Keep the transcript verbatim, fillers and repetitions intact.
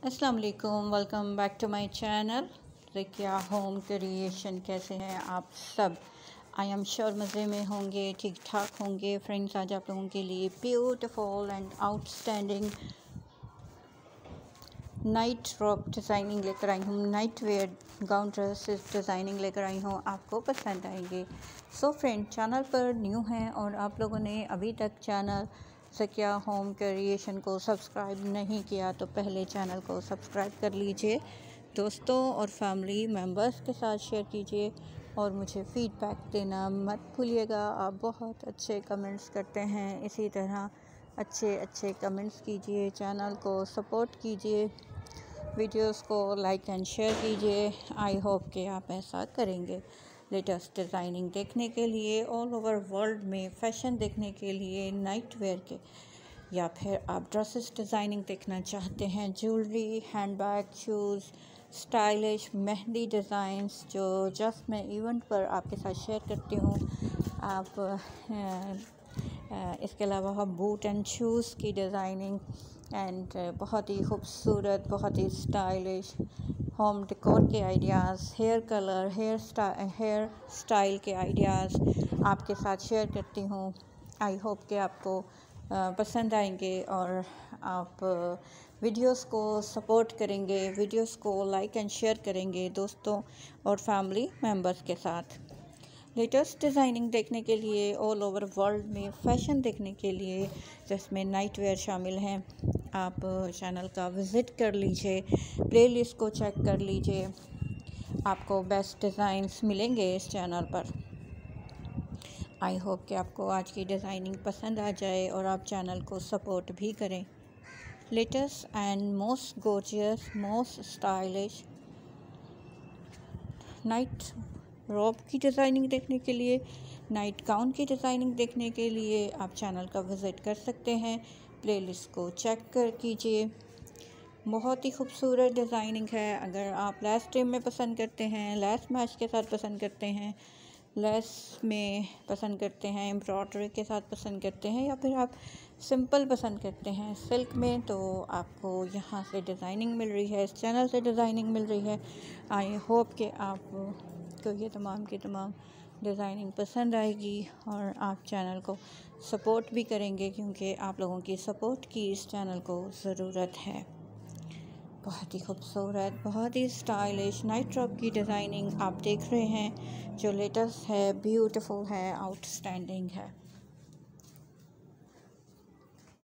अस्सलाम वालेकुम, welcome back to my channel Zakia Home Creation. कैसे हैं आप सब? आई एम श्योर मज़े में होंगे, ठीक ठाक होंगे। फ्रेंड्स, आज आप लोगों के लिए beautiful and outstanding night robe designing लेकर आई हूँ। Night wear gown dresses designing लेकर आई हूँ, आपको पसंद आएंगे। सो फ्रेंड, चैनल पर न्यू हैं और आप लोगों ने अभी तक चैनल ज़किया होम क्रिएशन को सब्सक्राइब नहीं किया तो पहले चैनल को सब्सक्राइब कर लीजिए, दोस्तों और फैमिली मेम्बर्स के साथ शेयर कीजिए और मुझे फ़ीडबैक देना मत भूलिएगा। आप बहुत अच्छे कमेंट्स करते हैं, इसी तरह अच्छे अच्छे कमेंट्स कीजिए, चैनल को सपोर्ट कीजिए, वीडियोस को लाइक एंड शेयर कीजिए। आई होप कि आप ऐसा करेंगे। लेटेस्ट डिज़ाइनिंग देखने के लिए, ऑल ओवर वर्ल्ड में फ़ैशन देखने के लिए, नाइट वेयर के, या फिर आप ड्रेसेस डिज़ाइनिंग देखना चाहते हैं, jewellery, handbag, shoes, stylish mehndi designs जो जस्ट मैं इवेंट पर आपके साथ शेयर करती हूँ। आप आ, इसके अलावा हम बूट एंड शूज़ की डिज़ाइनिंग एंड बहुत ही खूबसूरत, बहुत ही स्टाइलिश होम डेकोर के ideas, hair colour, hair style hair style के आइडियाज़ आपके साथ शेयर करती हूँ। आई होप कि आपको पसंद आएंगे और आप वीडियोस को सपोर्ट करेंगे, वीडियोस को लाइक एंड शेयर करेंगे दोस्तों और फैमिली मेम्बर्स के साथ। लेटेस्ट डिज़ाइनिंग देखने के लिए, ऑल ओवर वर्ल्ड में फ़ैशन देखने के लिए, जिसमें नाइट वेयर शामिल हैं, आप चैनल का विज़िट कर लीजिए, प्लेलिस्ट को चेक कर लीजिए। आपको बेस्ट डिज़ाइंस मिलेंगे इस चैनल पर। आई होप कि आपको आज की डिज़ाइनिंग पसंद आ जाए और आप चैनल को सपोर्ट भी करें। Latest and most gorgeous, most stylish night robe की डिज़ाइनिंग देखने के लिए, नाइट गाउन की डिज़ाइनिंग देखने के लिए आप चैनल का विज़िट कर सकते हैं। प्लेलिस्ट को चेक कर कीजिए, बहुत ही खूबसूरत डिज़ाइनिंग है। अगर आप लेस ट्रिम में पसंद करते हैं, लेस मैच के साथ पसंद करते हैं, लेस में पसंद करते हैं, एम्ब्रॉयडरी के साथ पसंद करते हैं, या फिर आप सिंपल पसंद करते हैं सिल्क में, तो आपको यहाँ से डिज़ाइनिंग मिल रही है, इस चैनल से डिज़ाइनिंग मिल रही है। आई होप कि आपको ये तमाम की तमाम डिज़ाइनिंग पसंद आएगी और आप चैनल को सपोर्ट भी करेंगे, क्योंकि आप लोगों की सपोर्ट की इस चैनल को ज़रूरत है। बहुत ही खूबसूरत, बहुत ही स्टाइलिश नाइट रॉब की डिज़ाइनिंग आप देख रहे हैं, जो लेटेस्ट है, ब्यूटीफुल है, आउटस्टैंडिंग है।